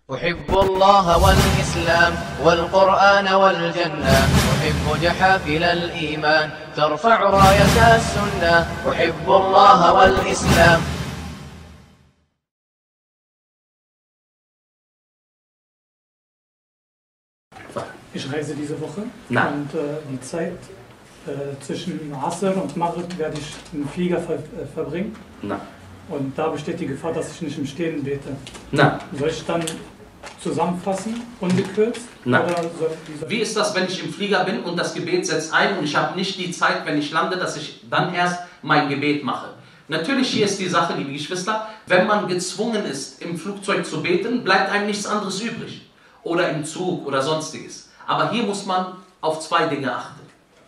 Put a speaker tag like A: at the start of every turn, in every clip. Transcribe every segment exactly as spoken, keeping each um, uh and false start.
A: أحب الله والإسلام والقرآن والجنة، أحب جحافل الإيمان ترفع راية السنة. أحب الله والإسلام.
B: Ich reise diese Woche
C: Na.
B: und äh, die Zeit äh, zwischen Asr und Maghrib werde ich im Flieger ver äh, verbringen.
C: Na.
B: Und da besteht die Gefahr, dass ich nicht im Stehen bete.
C: Na.
B: Soll ich dann zusammenfassen, ungekürzt?
C: Na.
B: Oder soll, wie, soll
C: Wie ist das, wenn ich im Flieger bin und das Gebet setzt ein und ich habe nicht die Zeit, wenn ich lande, dass ich dann erst mein Gebet mache? Natürlich, hier ist die Sache, liebe Geschwister, wenn man gezwungen ist, im Flugzeug zu beten, bleibt einem nichts anderes übrig. Oder im Zug oder sonstiges. Aber hier muss man auf zwei Dinge achten.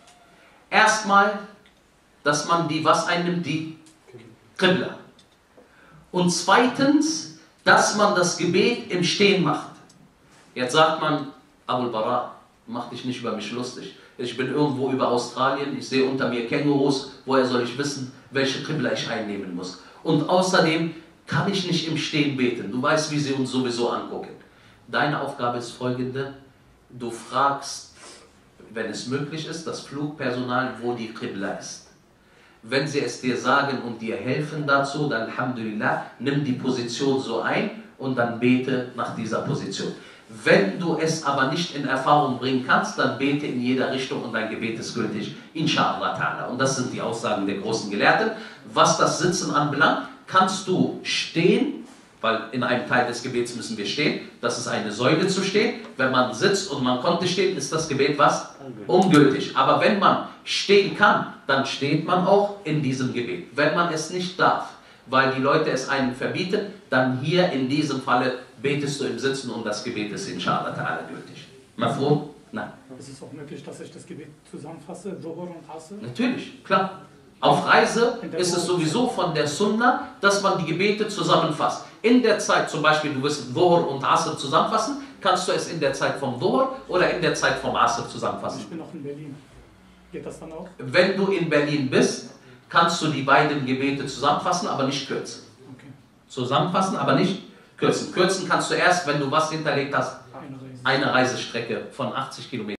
C: Erstmal, dass man die, was einnimmt, die Qibla. Und zweitens, dass man das Gebet im Stehen macht. Jetzt sagt man, Abul Bara, mach dich nicht über mich lustig. Ich bin irgendwo über Australien, ich sehe unter mir Kängurus, woher soll ich wissen, welche Qibla ich einnehmen muss? Und außerdem kann ich nicht im Stehen beten. Du weißt, wie sie uns sowieso angucken. Deine Aufgabe ist folgende: Du fragst, wenn es möglich ist, das Flugpersonal, wo die Qibla ist. Wenn sie es dir sagen und dir helfen dazu, dann Alhamdulillah, nimm die Position so ein und dann bete nach dieser Position. Wenn du es aber nicht in Erfahrung bringen kannst, dann bete in jeder Richtung und dein Gebet ist gültig, inshallah ta'ala. Und das sind die Aussagen der großen Gelehrten. Was das Sitzen anbelangt, kannst du stehen, weil in einem Teil des Gebets müssen wir stehen, das ist eine Säule zu stehen. Wenn man sitzt und man konnte stehen, ist das Gebet was? Ungültig. Aber wenn man stehen kann, dann steht man auch in diesem Gebet. Wenn man es nicht darf, weil die Leute es einem verbieten, dann hier in diesem Falle betest du im Sitzen und das Gebet ist inshallah ta'ala gültig. Mafhum? Nein.
B: ist es auch möglich, dass ich das Gebet zusammenfasse, Dhuhr und Asr?
C: Natürlich, klar. Auf Reise ist es sowieso von der Sunna, dass man die Gebete zusammenfasst. In der Zeit, zum Beispiel, du wirst Dhuhr und Asr zusammenfassen, kannst du es in der Zeit vom Dhuhr oder in der Zeit vom Asr zusammenfassen.
B: Ich bin noch in Berlin. Geht das dann auch?
C: Wenn du in Berlin bist, kannst du die beiden Gebete zusammenfassen, aber nicht kürzen.
B: Okay.
C: Zusammenfassen, aber nicht kürzen. Kürzen kannst du erst, wenn du was hinterlegt hast.
B: Eine Reise.
C: Eine Reisestrecke von achtzig Kilometern.